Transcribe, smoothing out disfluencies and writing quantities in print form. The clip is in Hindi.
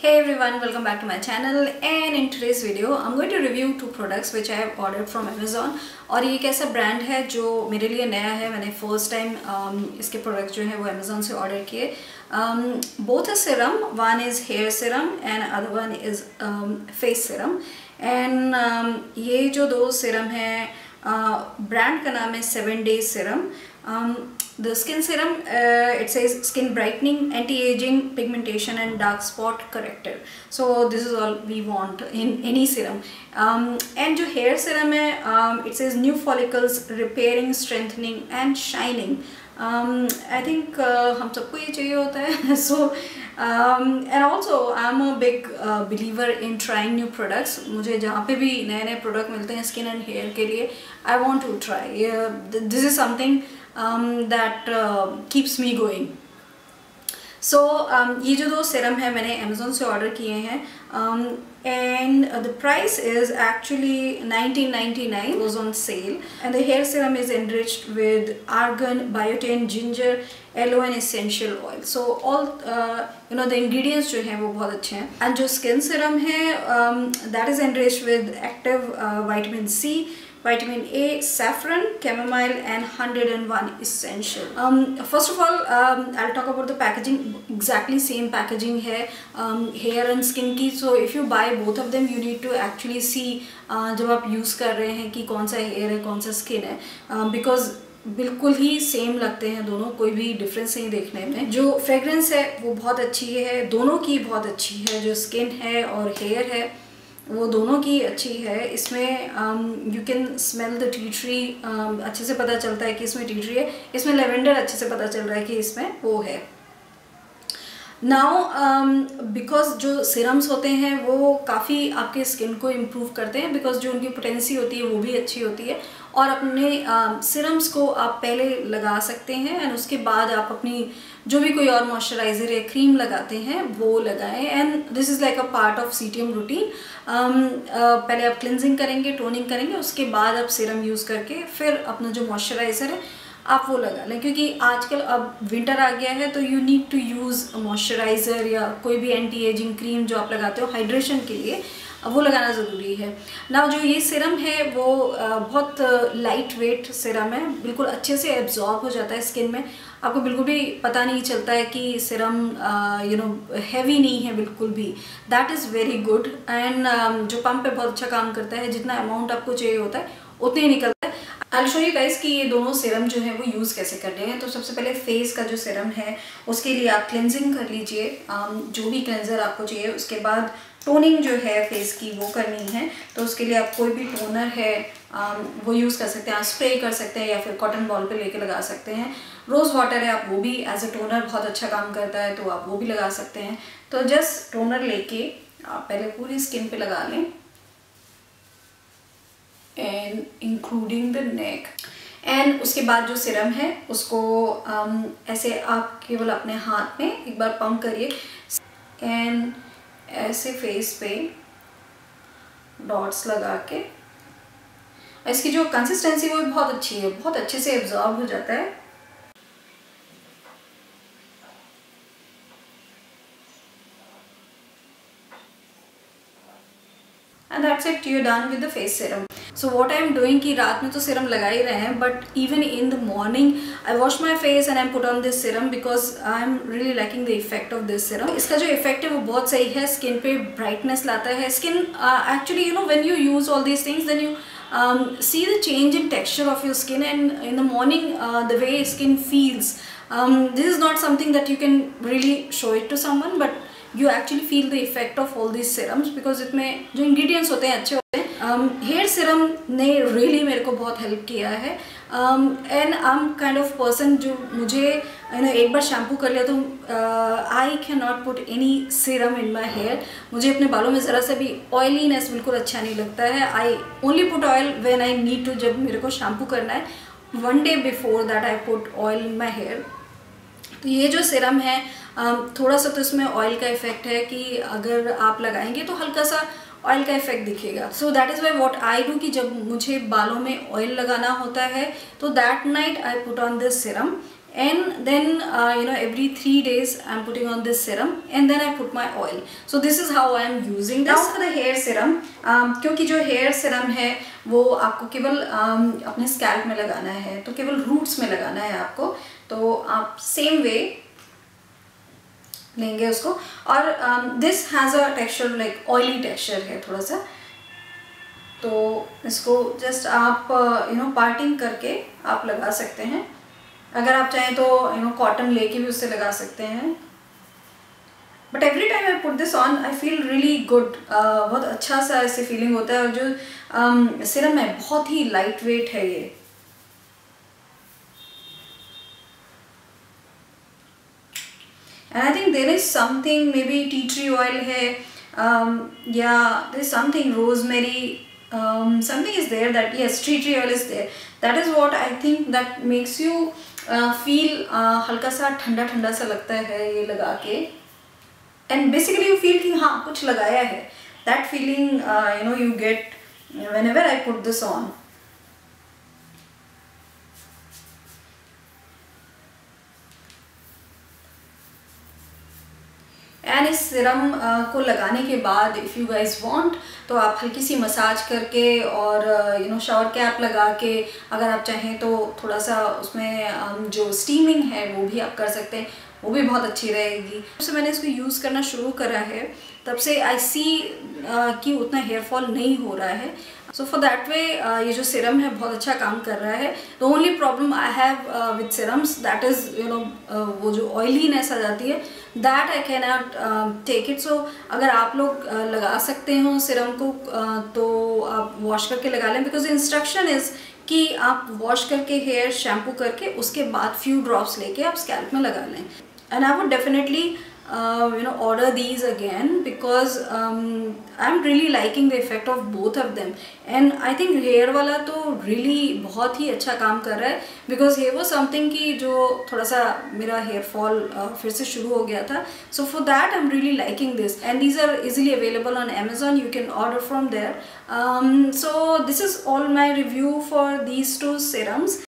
Hey everyone, welcome back to my channel and in today's video I'm going to review two products which I have ordered from Amazon। और ये एक ऐसा ब्रांड है जो मेरे लिए नया है, मैंने फर्स्ट टाइम इसके प्रोडक्ट्स जो है वो Amazon से ऑर्डर किए। Both a serum, one is hair serum and other one is face serum. And ये जो दो सीरम है ब्रांड का नाम है 7 Days Serum। The skin serum, it says skin brightening, anti-aging, pigmentation and dark spot corrector. So this is all we want in any serum. And जो hair serum है, it says new follicles, repairing, strengthening and shining. I think हम सबको ये चाहिए होता है। So and also I'm a big believer in trying new products। मुझे जहाँ पे भी नए नए प्रोडक्ट मिलते हैं स्किन एंड हेयर के लिए, I want to try। This is something that keeps me going। So ये जो दो सीरम है मैंने Amazon से ऑर्डर किए हैं and the price is actually $19.99, it was on sale। and the hair serum is enriched with argan, biotin, ginger, aloe and essential oil। So all the ingredients जो हैं वो बहुत अच्छे हैं। and जो skin serum है that is enriched with active vitamin C, vitamin A, saffron, chamomile and 101 essential। First of all I'll talk about the packaging। exactly same packaging है hair and skin की। so if you buy both of them you need to actually see जब आप यूज़ कर रहे हैं कि कौन सा hair है कौन सा skin है, because बिल्कुल ही सेम लगते हैं दोनों, कोई भी डिफरेंस नहीं देखने में। जो फ्रेगरेंस है वो बहुत अच्छी है, दोनों की बहुत अच्छी है। जो स्किन है और हेयर है वो दोनों की अच्छी है। इसमें you can smell the tea tree, अच्छे से पता चलता है कि इसमें टी ट्री है। इसमें लेवेंडर अच्छे से पता चल रहा है कि इसमें वो है। नाउ बिकॉज जो सीरम्स होते हैं वो काफ़ी आपके स्किन को इम्प्रूव करते हैं, बिकॉज जो उनकी पोटेंसी होती है वो भी अच्छी होती है। और अपने सीरम्स को आप पहले लगा सकते हैं एंड उसके बाद आप अपनी जो भी कोई और मॉइस्चराइज़र या क्रीम लगाते हैं वो लगाएं। And this is like a part of CTM routine. पहले आप क्लिनजिंग करेंगे, टोनिंग करेंगे, उसके बाद आप सीरम यूज़ करके फिर अपना जो मॉइस्चराइज़र है आप वो लगा लें, क्योंकि आजकल अब विंटर आ गया है तो you need to use moisturiser या कोई भी एंटी एजिंग क्रीम जो आप लगाते हो हाइड्रेशन के लिए, वो लगाना ज़रूरी है ना। जो ये सीरम है वो बहुत लाइट वेट सीरम है, बिल्कुल अच्छे से एब्जॉर्ब हो जाता है स्किन में। आपको बिल्कुल भी पता नहीं चलता है कि सीरम हैवी नहीं है बिल्कुल भी। That is very good. And जो पंप पे बहुत अच्छा काम करता है, जितना अमाउंट आपको चाहिए होता है उतने ही निकलता है। आई शो यू गाइस कि ये दोनों सीरम जो है वो यूज़ कैसे करने हैं। तो सबसे पहले फेस का जो सीरम है उसके लिए आप क्लेंजिंग कर लीजिए, जो भी क्लेंजर आपको चाहिए। उसके बाद टोनिंग जो है फेस की वो करनी है, तो उसके लिए आप कोई भी टोनर है वो यूज़ कर सकते हैं। आप स्प्रे कर सकते हैं या फिर कॉटन बॉल पे लेके लगा सकते हैं। रोज़ वाटर है, आप वो भी एज अ टोनर बहुत अच्छा काम करता है, तो आप वो भी लगा सकते हैं। तो जस्ट टोनर लेके आप पहले पूरी स्किन पे लगा लें and including the neck. And उसके बाद जो सीरम है उसको ऐसे आप केवल अपने हाथ में एक बार पंप करिए एंड ऐसे फेस पे डॉट्स लगा के, इसकी जो कंसिस्टेंसी वो बहुत अच्छी है, बहुत अच्छे से एब्जॉर्ब हो जाता है। And that's it, you're done with the face serum। So what I am doing कि रात में तो सीरम लगा ही रहे हैं, but even in the morning I wash my face and I put on this serum because I am really liking the effect of this serum। इसका जो effect है वो बहुत सही है, स्किन पे brightness लाता है। Skin actually when you use all these things then you see the change in texture of your skin, and in the morning the way skin feels, this is not something that you can really show it to someone, but you actually feel the effect of all these serums because इसमें जो ingredients होते हैं अच्छे होते हैं। हेयर सीरम ने really मेरे को बहुत हेल्प किया है। And I am kind of person जो मुझे एक बार शैम्पू कर लिया तो I can not put any serum in my hair. मुझे अपने बालों में ज़रा सा भी ऑयलीनेस बिल्कुल अच्छा नहीं लगता है। I only put oil when I need to, जब मेरे को शैम्पू करना है 1 day before that I put oil in my hair. तो ये जो सीरम है थोड़ा सा तो इसमें ऑयल का इफेक्ट है कि अगर आप लगाएंगे तो हल्का सा ऑयल का इफेक्ट दिखेगा। So that is why what I do कि जब मुझे बालों में ऑयल लगाना होता है तो that night I put on this serum and then every 3 days I'm putting on this serum and then I put my oil. So this is how I am using this. Now for the hair serum, क्योंकि जो hair serum है वो आपको केवल अपने scalp में लगाना है, तो केवल roots में लगाना है आपको, तो आप same way लेंगे उसको. और this has a texture like oily texture है थोड़ा सा, तो इसको just आप पार्टिंग करके आप लगा सकते हैं. अगर आप चाहें तो कॉटन लेके भी उससे लगा सकते हैं. But every time I put this on I feel really good. बहुत अच्छा सा ऐसे फीलिंग होता है. और जो सिरम है बहुत ही लाइट वेट है ये. And I think there is something, may be tea tree oil है, या there is something rosemary, something is there that yes, tea tree oil is there. That is what I think that makes you feel हल्का सा ठंडा ठंडा सा लगता है ये लगा के. And basically you feel कि हाँ कुछ लगाया है. That feeling you get whenever I put this on. And इस सिरम को लगाने के बाद इफ़ यू गाइज वांट तो आप हल्की सी मसाज करके और शावर कैप लगा के अगर आप चाहें तो थोड़ा सा उसमें जो स्टीमिंग है वो भी आप कर सकते हैं, वो भी बहुत अच्छी रहेगी. जब से मैंने इसको यूज़ करना शुरू करा है तब से आई सी कि उतना हेयर फॉल नहीं हो रहा है. सो फॉर दैट वे ये जो सिरम है बहुत अच्छा काम कर रहा है. The only problem I have with serums that is वो जो ऑयलीनेस आ जाती है, that I can not take it. So अगर आप लोग लगा सकते हो सिरम को तो आप वॉश करके लगा लें, बिकॉज इंस्ट्रक्शन इज़ कि आप वॉश करके हेयर शैम्पू करके उसके बाद फ्यू ड्रॉप्स लेके आप स्कैल्प में लगा लें. And I would definitely order these again because I'm really liking the effect of both of them. And I think hair वाला तो really बहुत ही अच्छा काम कर रहा है, because hair was something कि जो थोड़ा सा मेरा hair fall फिर से शुरू हो गया था. So for that I'm really liking this, and these are easily available on Amazon. You can order from there. So this is all my review for these two serums.